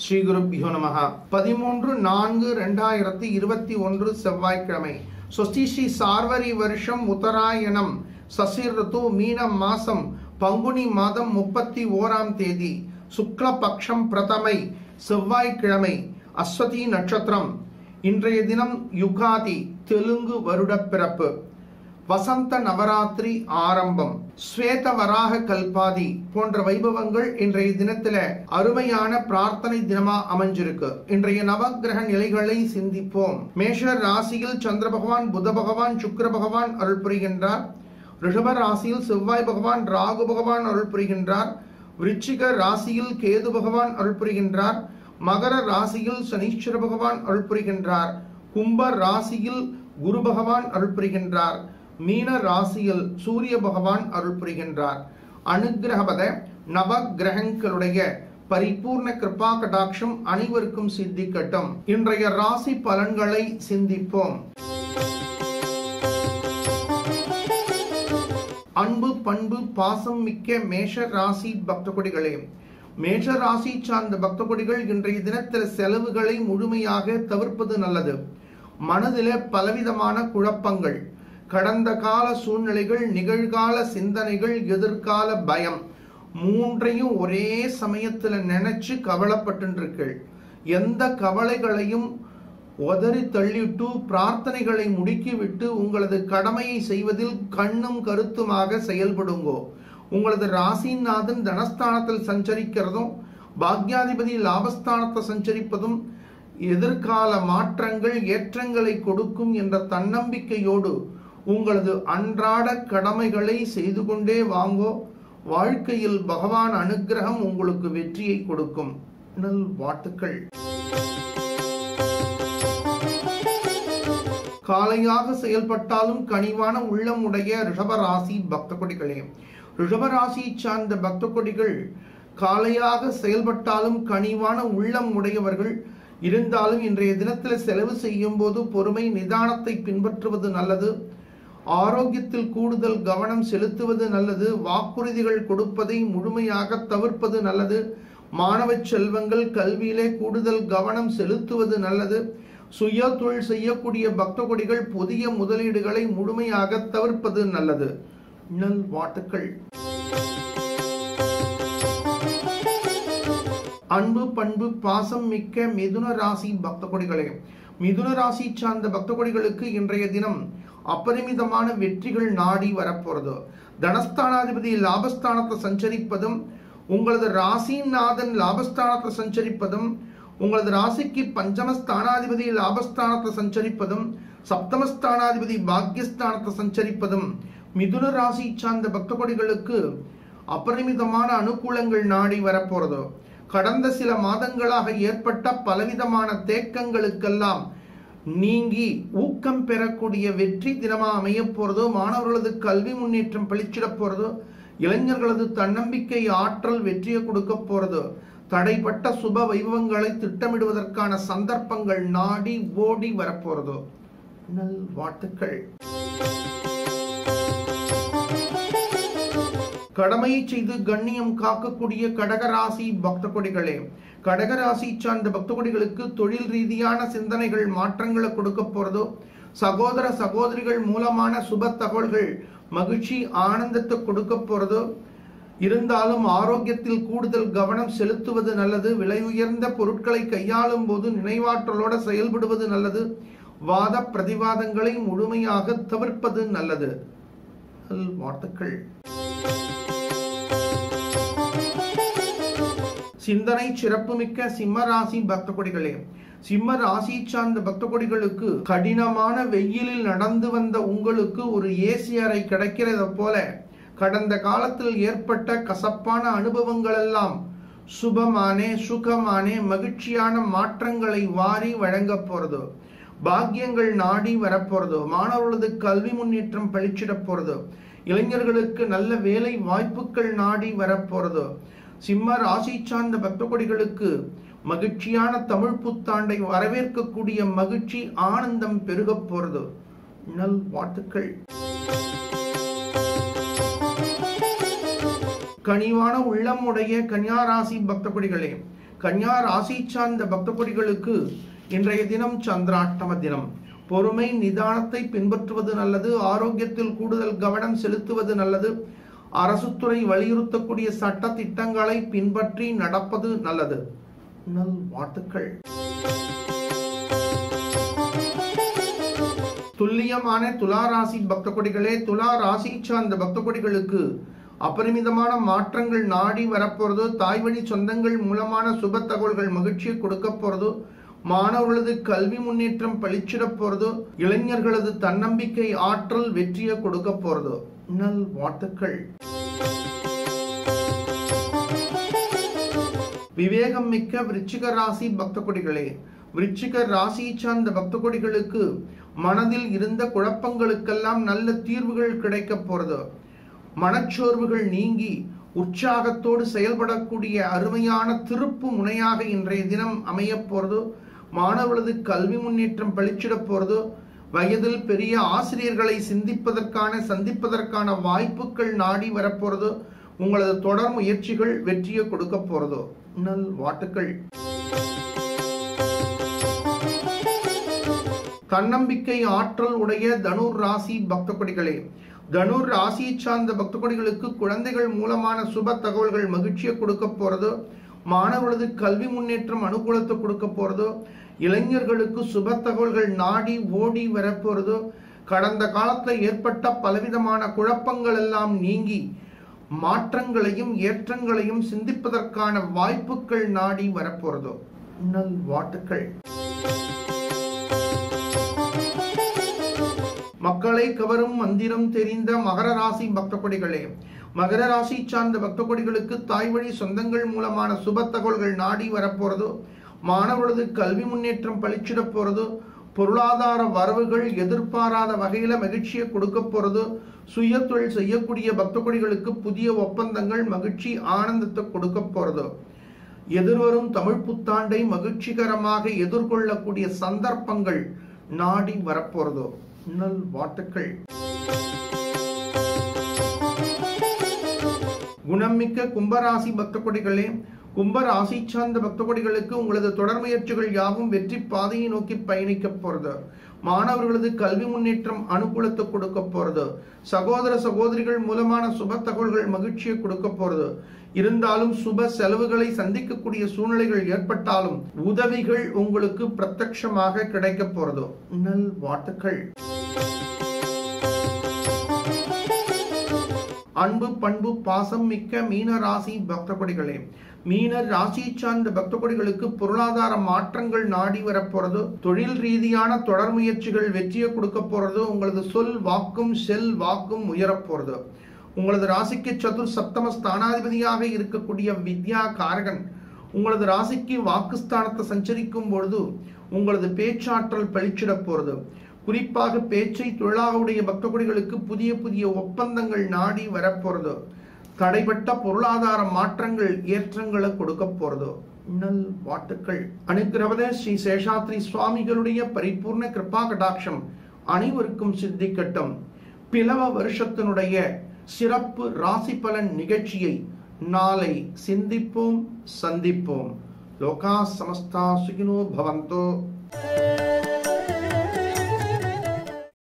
ஸ்ரீ குருப்யோ நமஹ. 13/4/2021 செவ்வாய்க்கிழமை. ஸ்வஸ்தி ஸ்ரீ சார்வரி வருஷம் உத்தராயணம் சசிர் ரிது மீனம் மாசம் பங்குனி மாதம் 31ஆம் தேதி சுக்ல பக்ஷம் பிரதமை செவ்வாய்க்கிழமை அஸ்வதி நட்சத்திரம். இன்றைய தினம் யுகாதி தெலுங்கு வருட பிறப்பு. வசந்த நவராத்திரி ஆரம்பம். ஸ்வேத வராக கல்பாதி போன்ற வைபவங்கள் இன்றைய தினத்துல அருமையான பிரார்த்தனை தினமா அமைஞ்சிருக்கு. இன்றைய நவகிரக நிலைகளை சிந்திப்போம். மேஷ ராசியில் சந்திர பகவான், புத பகவான், சுக்கிர பகவான் அருள் புரிகின்றார். ரிஷப ராசியில் செவ்வாய் பகவான், ராகு பகவான் அருள் புரிகின்றார். விருச்சிக ராசியில் கேது பகவான் அருள் புரிகின்றார். மகர ராசியில் சனீஸ்வர பகவான் அருள் புரிகின்றார். கும்ப ராசியில் குரு பகவான் அருள் புரிகின்றார். மீன ராசியில் சூரிய பகவான் அருள் புரிகின்றார். அனுகிரகபத நவ கிரகங்களுடைய பரிபூர்ண கிருபா கடாட்சம் அனைவருக்கும் சித்திக்கட்டும். இன்றைய ராசி பலன்களை சிந்திப்போம். அன்பு பண்பு பாசம் மிக்க மேஷ ராசி பக்த கொடிகளே, மேஷ ராசி சார்ந்த பக்த கொடிகள் இன்றைய தினத்தில் செலவுகளை முழுமையாக தவிர்ப்பது நல்லது. மனதில பலவிதமான குழப்பங்கள், கடந்த கால சூழ்நிலைகள், நிகழ்கால சிந்தனைகள், எதிர்கால பயம் மூன்றையும் ஒரே சமயத்துல நினைச்சு கவலைப்பட்டு எந்த கவலைகளையும் உதறி தள்ளிட்டு பிரார்த்தனைகளை முடுக்கிவிட்டு உங்களது கடமையை செய்வதில் கண்ணும் கருத்துமாக செயல்படுங்கோ. உங்களது ராசிநாதன் தனஸ்தானத்தில் சஞ்சரிக்கிறதும் பாக்யாதிபதி லாபஸ்தானத்தை சஞ்சரிப்பதும் எதிர்கால மாற்றங்கள் ஏற்றங்களை கொடுக்கும் என்ற தன்னம்பிக்கையோடு உங்களது அன்றாட கடமைகளை செய்து கொண்டே வாங்கோ. வாழ்க்கையில் பகவான் அனுகிரகம் உங்களுக்கு வெற்றியை கொடுக்கும். நல் வாழ்த்துக்கள். காலையாக செயல்பட்டாலும் கனிவான உள்ளம் உடைய ரிஷபராசி பக்த கொடிகளே, ரிஷபராசி சார்ந்த பக்த கொடிகள் காலையாக செயல்பட்டாலும் கனிவான உள்ளம் உடையவர்கள் இருந்தாலும் இன்றைய தினத்தில் செலவு செய்யும் போது பொறுமை நிதானத்தை பின்பற்றுவது நல்லது. ஆரோக்கியத்தில் கூடுதல் கவனம் செலுத்துவது நல்லது. வாக்குறுதிகள் கொடுப்பதை முழுமையாக தவிர்ப்பது நல்லது. மாணவ செல்வங்கள் கல்வியிலே கூடுதல் கவனம் செலுத்துவது நல்லது. சுய தொழில் செய்யக்கூடிய பக்த கொடிகள் புதிய முதலீடுகளை முழுமையாக தவிர்ப்பது நல்லது. நல் வாழ்த்துக்கள். அன்பு பண்பு பாசம் மிக்க மிதுன ராசி பக்த கொடிகளே, மிதுன ராசி சார்ந்த பக்த கொடிகளுக்கு இன்றைய தினம் அப்பரிமிதமான வெற்றிகள் நாடி வரப்போறது. தனஸ்தானாதிபதி லாபஸ்தானத்தை சஞ்சரிப்பதும் உங்களது ராசிநாதன் லாபஸ்தானத்தை சஞ்சரிப்பதும் உங்களது ராசிக்கு பஞ்சமஸ்தானாதிபதி லாபஸ்தானத்தை சஞ்சரிப்பதும் சப்தமஸ்தானாதிபதி பாக்யஸ்தானத்தை சஞ்சரிப்பதும் மிதுன ராசி சார்ந்த பக்த கொடிகளுக்கு அப்பரிமிதமான அனுகூலங்கள் நாடி வரப்போறது. கடந்த சில மாதங்களாக ஏற்பட்ட பலவிதமான தேக்கங்களுக்கெல்லாம் நீங்கி ஊக்கம் பெறக்கூடிய வெற்றி தினமா அமைய போறது. மாணவர்களது கல்வி முன்னேற்றம் பளிச்சிட போறது. இளைஞர்களது தன்னம்பிக்கை ஆற்றல் வெற்றியை கொடுக்க போறது. தடைப்பட்ட சுப வைபவங்களை திட்டமிடுவதற்கான சந்தர்ப்பங்கள் நாடி ஓடி வரப்போறது. நல் வாழ்த்துக்கள். கடமையை செய்து கண்ணியம் காக்கக்கூடிய கடகராசி பக்த கொடிகளே, கடகராசி சார்ந்த பக்த கொடிகளுக்கு தொழில் ரீதியான சிந்தனைகள் மாற்றங்களை கொடுக்க போறதோ. சகோதர சகோதரிகள் மூலமான சுப தகவல்கள் மகிழ்ச்சி ஆனந்தத்தை கொடுக்க போறதோ. இருந்தாலும் ஆரோக்கியத்தில் கூடுதல் கவனம் செலுத்துவது நல்லது. விலை உயர்ந்த பொருட்களை கையாளும் போது நினைவாற்றலோட செயல்படுவது நல்லது. வாத பிரதிவாதங்களை முழுமையாக தவிர்ப்பது நல்லது. வாழ்த்துக்கள். சிந்தனை சிறப்புமிக்க சிம்ம ராசி பக்த கொடிகளே, சிம்ம ராசி சார்ந்த பக்த கொடிகளுக்கு கடினமான வெயிலில் நடந்து வந்த உங்களுக்கு ஒரு ஏசி அறை கிடைக்கிறத போல கடந்த காலத்தில் ஏற்பட்ட கசப்பான அனுபவங்கள் எல்லாம் சுபமானே சுகமானே மகிழ்ச்சியான மாற்றங்களை வாரி வழங்க போறது. பாக்கியங்கள் நாடி வரப்போறது. மாணவர்களது கல்வி முன்னேற்றம் பளிச்சிட போறது. இளைஞர்களுக்கு நல்ல வேலை வாய்ப்புகள் நாடி வரப்போறது. சிம்ம ராசி சார்ந்த பக்த கொடிகளுக்கு மகிழ்ச்சியான தமிழ் புத்தாண்டை வரவேற்கக்கூடிய மகிழ்ச்சி ஆனந்தம் பெருக போறது. நல் வாழ்த்துக்கள். கனிவான உள்ளம் உடைய கன்னியா ராசி பக்த கொடிகளே, கன்யா ராசி சார்ந்த பக்த கொடிகளுக்கு இன்றைய தினம் சந்திராஷ்டம தினம். பொறுமை நிதானத்தை பின்பற்றுவது நல்லது. ஆரோக்கியத்தில் கூடுதல் கவனம் செலுத்துவது நல்லது. அரசுத்துறை வலியுறுத்தக்கூடிய சட்ட திட்டங்களை பின்பற்றி நடப்பது நல்லது. நல்வாழ்த்துக்கள். துல்லியமான துலா ராசி பக்த கொடிகளே, துலா ராசி சார்ந்த பக்த கொடிகளுக்கு அபரிமிதமான மாற்றங்கள் நாடி வரப்போறது. தாய்வழி சொந்தங்கள் மூலமான சுப தகவல்கள் மகிழ்ச்சியை கொடுக்க போறது. மாணவர்களது கல்வி முன்னேற்றம் பளிச்சிட போறது. இளைஞர்களது தன்னம்பிக்கை ஆற்றல் வெற்றியை கொடுக்க போறது. நல்வாழ்த்துக்கள். விவேகம் மிக்க விருச்சிக ராசி பக்த கொடிகளே, விருச்சிக ராசி சார்ந்த பக்த கொடிகளுக்கு மனதில் இருந்த குழப்பங்களுக்கெல்லாம் நல்ல தீர்வுகள் கிடைக்க போறது. மனச்சோர்வுகள் நீங்கி உற்சாகத்தோடு செயல்படக்கூடிய அருமையான திருப்பு முனையாக இன்றைய தினம் அமைய போறது. மாணவர்களது கல்வி முன்னேற்றம் பளிச்சிட போறது. வயதில் பெரிய ஆசிரியர்களை சந்திப்பதற்கான வாய்ப்புகள் நாடி வரப்போறது. உங்களது தொடர் முயற்சிகள் வெற்றியை கொடுக்க போறது. நல்வாழ்த்துக்கள். தன்னம்பிக்கை ஆற்றல் உடைய தனுர் ராசி பக்த கொடிகளே, தனுர் ராசி சார்ந்த பக்த கொடிகளுக்கு குழந்தைகள் மூலமான சுப தகவல்கள் மகிழ்ச்சியை கொடுக்க போறது. மாணவர்களது கல்வி முன்னேற்றம் அனுகூலத்தை கொடுக்க போறது. இளைஞர்களுக்கு சுப தகவல்கள் நாடி ஓடி வரப்போறது. கடந்த காலத்தில் ஏற்பட்ட பலவிதமான குழப்பங்கள் எல்லாம் நீங்கி மாற்றங்களையும் ஏற்றங்களையும் சிந்திப்பதற்கான வாய்ப்புகள் நாடி வரப்போறது. நல்வாழ்த்துக்கள். மக்களை கவரும் மந்திரம் தெரிந்த மகர ராசி பக்த கொடிகளே, மகர ராசி சார்ந்த பக்த கொடிகளுக்கு தாய்வழி சொந்தங்கள் மூலமான சுப தகவல்கள் நாடி வரப்போறது. மாணவர்களது கல்வி முன்னேற்றம் பளிச்சிட போறது. பொருளாதார வரவுகள் எதிர்பாராத வகையில மகிழ்ச்சியை கொடுக்க போறது. சுய தொழில் செய்யக்கூடிய பக்த கொடிகளுக்கு புதிய ஒப்பந்தங்கள் மகிழ்ச்சி ஆனந்தத்தை கொடுக்க போறது. எதிர்வரும் தமிழ் புத்தாண்டை மகிழ்ச்சிகரமாக எதிர்கொள்ளக்கூடிய சந்தர்ப்பங்கள் நாடி வரப்போறது. நல்வாழ்த்துக்கள். குணமிக்க கும்பராசி பக்த கொடிகளே, கும்பராசி சார்ந்த பக்த கொடிகளுக்கு உங்களது தொடர் முயற்சிகள் யாவும் வெற்றி பாதையை நோக்கி பயணிக்க போறது. மாணவர்களது கல்வி முன்னேற்றம் அனுகூலத்தை கொடுக்க போறது. சகோதர சகோதரிகள் மூலமான சுப தகவல்கள் மகிழ்ச்சியை கொடுக்க போறது. இருந்தாலும் சுப செலவுகளை சந்திக்கக்கூடிய சூழ்நிலைகள் ஏற்பட்டாலும் உதவிகள் உங்களுக்கு பிரத்யட்சமாக கிடைக்க போறது. நல்வாழ்த்துக்கள். அன்பு பண்பு பாசம் மிக்க மீன ராசி பக்த கொடிகளே, மீன ராசி சார்ந்த பக்த கொடிகளுக்கு பொருளாதார மாற்றங்கள் நாடி வரப்போறது. தொழில் ரீதியான தொடர் முயற்சிகள் வெற்றியை கொடுக்க போறது. உங்களது சொல் வாக்கும் செல் வாக்கும் உயரப்போறது. உங்களது ராசிக்கு சதுர் சப்தம ஸ்தானாதிபதியாக இருக்கக்கூடிய வித்யா காரகன் உங்களது ராசிக்கு வாக்குஸ்தானத்தை சஞ்சரிக்கும் பொழுது உங்களது பேச்சாற்றல் பளிச்சிட போறது. குறிப்பாக பேச்சை தொழிலாக பக்த கொடிகளுக்கு புதிய புதிய ஒப்பந்தங்கள் நாடி வரப்போறது. தடைப்பட்ட பொருளாதார மாற்றங்கள் ஏற்றங்களை கொடுக்க போறது. நல்வாழ்த்துக்கள். அனுக்கிரவத ஸ்ரீ சேஷாத்ரி சுவாமிகளுடைய பரிபூர்ண கிருபா கடாட்சம் அனைவருக்கும் சித்திக்கட்டும். பிளவ வருஷத்தினுடைய சிறப்பு ராசி பலன் நிகழ்ச்சியை நாளை சிந்திப்போம், சந்திப்போம். லோகா சமஸ்தா சுகினோ பவந்தோ.